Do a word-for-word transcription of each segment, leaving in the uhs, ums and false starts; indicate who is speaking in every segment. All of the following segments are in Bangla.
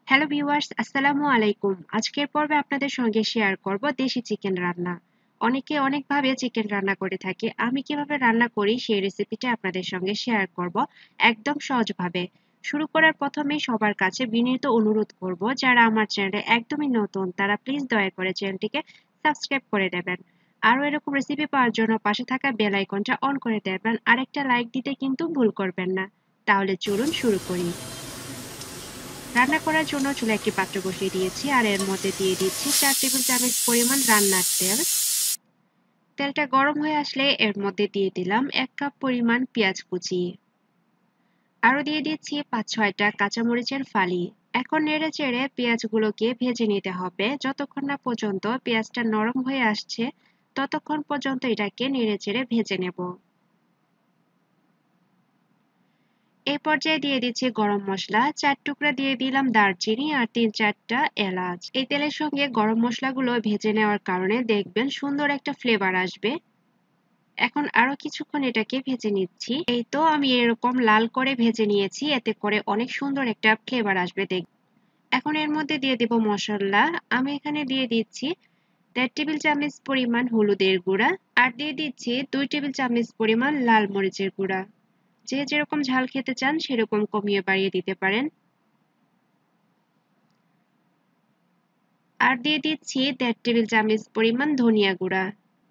Speaker 1: হ্যালো ভিউয়ার্স, আসসালামু আলাইকুম। আজকের পর্বে আপনাদের সঙ্গে শেয়ার করব দেশি চিকেন রান্না। অনেকে অনেকভাবে চিকেন রান্না করে থাকে। আমি কিভাবে রান্না করি সেই রেসিপিটা আপনাদের সঙ্গে শেয়ার করব একদম সহজভাবে। শুরু করার প্রথমেই সবার কাছে বিনীত অনুরোধ করব, যারা আমার চ্যানেলে একদমই নতুন তারা প্লিজ দয়া করে চ্যানেলটিকে সাবস্ক্রাইব করে দেবেন। আরও এরকম রেসিপি পাওয়ার জন্য পাশে থাকা বেল আইকনটা অন করে দেবেন, আর একটা লাইক দিতে কিন্তু ভুল করবেন না। তাহলে চলুন শুরু করি। রান্না করার জন্য চুলায় একটি পাত্র বসিয়ে দিয়েছি, আর এর মধ্যে দিয়ে দিচ্ছি চার টেবিল চামচ পরিমাণ রান্নার তেল। তেলটা গরম হয়ে আসলে এর মধ্যে দিয়ে দিলাম এক কাপ পরিমাণ পেঁয়াজ কুচি। আরও দিয়ে দিচ্ছি পাঁচ ছয়টা কাঁচামরিচের ফালি। এখন নেড়ে চেড়ে পেঁয়াজগুলোকে ভেজে নিতে হবে। যতক্ষণ না পর্যন্ত পেঁয়াজটা নরম হয়ে আসছে ততক্ষণ পর্যন্ত এটাকে নেড়ে চেড়ে ভেজে নেব। এই পর্যায়ে দিয়ে দিচ্ছি গরম মশলা, চার টুকরা দিয়ে দিলাম দারচিনি আর তিন চারটা এলাচ। এই তেলের সঙ্গে গরম মশলাগুলো ভেজে নেওয়ার কারণে দেখবেন সুন্দর একটা ফ্লেভার আসবে। এখন আরো কিছুক্ষণ এটাকে ভেজে নিচ্ছি। এই তো আমি এরকম লাল করে ভেজে নিয়েছি, এতে করে অনেক সুন্দর একটা ফ্লেভার আসবে দেখ। এখন এর মধ্যে দিয়ে দেব মশলা। আমি এখানে দিয়ে দিচ্ছি দেড় টেবিল চামচ পরিমাণ হলুদের গুঁড়া, আর দিয়ে দিচ্ছি দুই টেবিল চামচ পরিমাণ লাল মরিচের গুঁড়া। যে যেরকম ঝাল খেতে চান সেরকম কমিয়ে বাড়িয়ে দিতে পারেন। আর দিয়ে দিচ্ছি দেড় টেবিল চামচ পরিমাণ ধনিয়া গুঁড়া,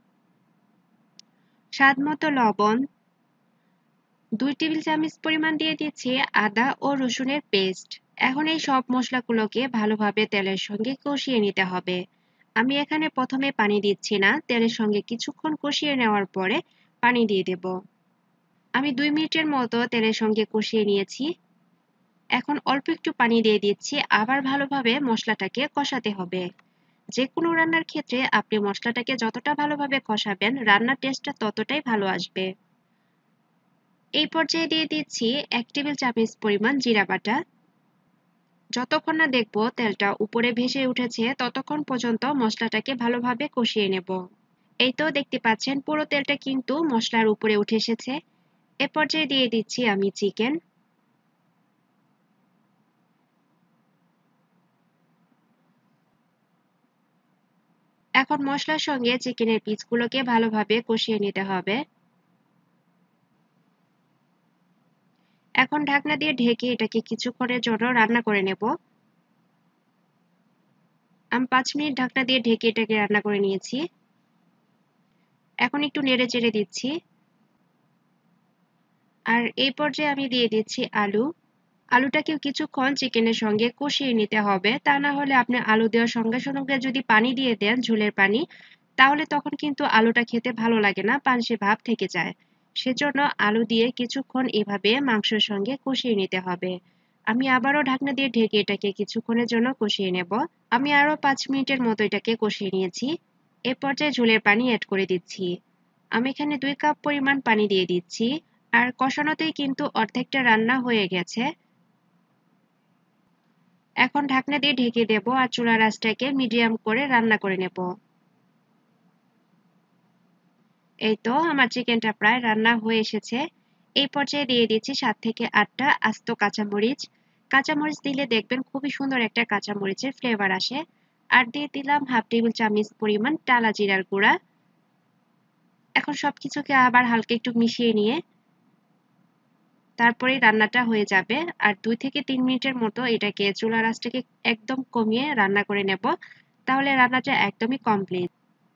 Speaker 1: স্বাদ মতো লবণ, দুই টেবিল চামচ পরিমাণ দিয়ে দিচ্ছি আদা ও রসুনের পেস্ট। এখন এই সব মশলাগুলোকে ভালোভাবে তেলের সঙ্গে কষিয়ে নিতে হবে। আমি এখানে প্রথমে পানি দিচ্ছি না, তেলের সঙ্গে কিছুক্ষণ কষিয়ে নেওয়ার পরে পানি দিয়ে দেব। আমি দুই মিনিটের মতো তেলের সঙ্গে কষিয়ে নিয়েছি। এখন অল্প একটু পানি দিয়ে দিচ্ছি, আবার ভালোভাবে মশলাটাকে কষাতে হবে। যে কোনো রান্নার ক্ষেত্রে আপনি মশলাটাকে যতটা ভালোভাবে কষাবেন রান্নার টেস্টটা ততটাই ভালো আসবে। এই পর্যায়ে দিয়ে দিচ্ছি এক টেবিল চামচ পরিমাণ জিরা বাটা। যতক্ষণ না দেখব তেলটা উপরে ভেসে উঠেছে ততক্ষণ পর্যন্ত মশলাটাকে ভালোভাবে কষিয়ে নেব। এই তো দেখতে পাচ্ছেন পুরো তেলটা কিন্তু মশলার উপরে উঠে এসেছে। এ পর্যায়ে দিয়ে দিচ্ছি আমি চিকেন। এখন মশলার সঙ্গে চিকেনের পিসগুলোকে ভালোভাবে কষিয়ে নিতে হবে। এখন ঢাকনা দিয়ে ঢেকে এটাকে কিছুক্ষণের জন্য রান্না করে নেব। আমি পাঁচ মিনিট ঢাকনা দিয়ে ঢেকে এটাকে রান্না করে নিয়েছি। এখন একটু নেড়ে চেড়ে দিচ্ছি। আর এই পর্যায়ে আমি দিয়ে দিচ্ছি আলু। আলুটাকেও কিছুক্ষণ চিকেনের সঙ্গে কষিয়ে নিতে হবে, তা না হলে আপনি আলু দেওয়ার সঙ্গে সঙ্গে যদি পানি দিয়ে দেন ঝোলের পানি, তাহলে তখন কিন্তু আলুটা খেতে ভালো লাগে না, পানসে ভাব থেকে যায়। সেজন্য আলু দিয়ে কিছুক্ষণ এভাবে মাংসের সঙ্গে কষিয়ে নিতে হবে। আমি আবারও ঢাকনা দিয়ে ঢেকে এটাকে কিছুক্ষণের জন্য কষিয়ে নেব। আমি আরও পাঁচ মিনিটের মতো এটাকে কষিয়ে নিয়েছি। এ পর্যায়ে ঝোলের পানি অ্যাড করে দিচ্ছি। আমি এখানে দুই কাপ পরিমাণ পানি দিয়ে দিচ্ছি। আর কষানোতেই কিন্তু অর্ধেকটা রান্না হয়ে গেছে। এখন ঢাকনা দিয়ে ঢেকে দেব আর চুলার আঁচটাকে মিডিয়াম করে রান্না করে নেব। এই তো আমার চিকেনটা প্রায় রান্না হয়ে এসেছে। এই পর্যায়ে দিয়ে দিচ্ছি সাত থেকে আটটা আস্ত কাঁচামরিচ। কাঁচামরিচ দিলে দেখবেন খুবই সুন্দর একটা কাঁচামরিচের ফ্লেভার আসে। আর দিয়ে দিলাম হাফ টেবিল চামচ পরিমাণ টালা জিরার গুঁড়া। এখন সবকিছুকে আবার হালকা একটু মিশিয়ে নিয়ে তারপরেই রান্নাটা হয়ে যাবে। আর দুই থেকে তিন মিনিটের মতো এটাকে চুলার আঁচটাকে একদম কমিয়ে রান্না করে নেব, তাহলে রান্নাটা একদমই কমপ্লিট।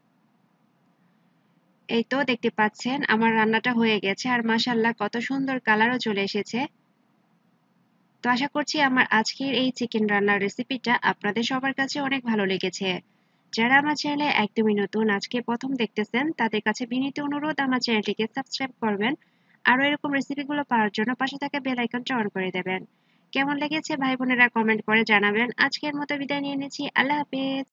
Speaker 1: এই তো দেখতে পাচ্ছেন আমার রান্নাটা হয়ে গেছে, আর মাশাআল্লাহ কত সুন্দর কালারও চলে এসেছে। তো আশা করছি আমার আজকের এই চিকেন রান্নার রেসিপিটা আপনাদের সবার কাছে অনেক ভালো লেগেছে। যারা আমার চ্যানেলে একদমই নতুন আজকে প্রথম দেখতেছেন তাদের কাছে বিনীত অনুরোধ আমার চ্যানেলটিকে সাবস্ক্রাইব করবেন। আরও এরকম রেসিপিগুলো পাওয়ার জন্য পাশে থাকা বেল আইকনটা অন করে দেবেন। কেমন লেগেছে ভাই বোনেরা কমেন্ট করে জানাবেন। আজকের মতো বিদায় নিয়ে নিচ্ছি। আল্লাহ হাফেজ।